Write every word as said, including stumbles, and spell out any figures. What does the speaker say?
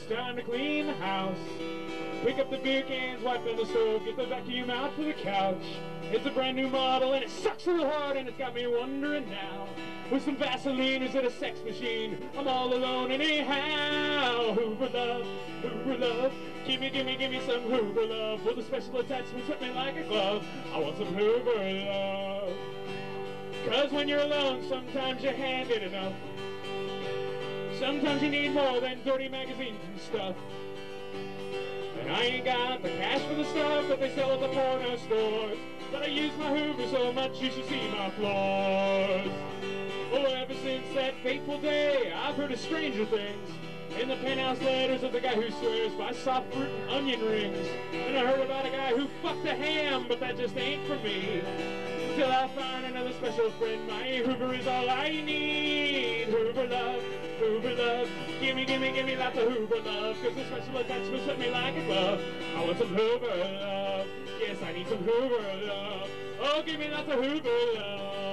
time to clean the house. Pick up the beer cans, wipe down the stove, get the vacuum out for the couch. It's a brand new model and it sucks real hard and it's got me wondering now. With some Vaseline, is it a sex machine? I'm all alone anyhow. Hoover love, Hoover love, gimme, gimme, gimme some Hoover love. With a special attachment, fit me like a glove. I want some Hoover love. Cause when you're alone, sometimes you're handed enough. Sometimes you need more than dirty magazines and stuff. And I ain't got the cash for the stuff that they sell at the porno stores. But I use my Hoover so much you should see my floors. Oh, ever since that fateful day, I've heard of stranger things. In the penthouse letters of the guy who swears by soft fruit and onion rings. And I heard about a guy who fucked a ham, but that just ain't for me. Until I find another special friend, my Hoover is all I need. Hoover love, Hoover love, gimme, gimme, gimme lots of Hoover love. Cause the special attachments fit me like a glove. I want some Hoover love, yes I need some Hoover love. Oh, give me lots of Hoover love.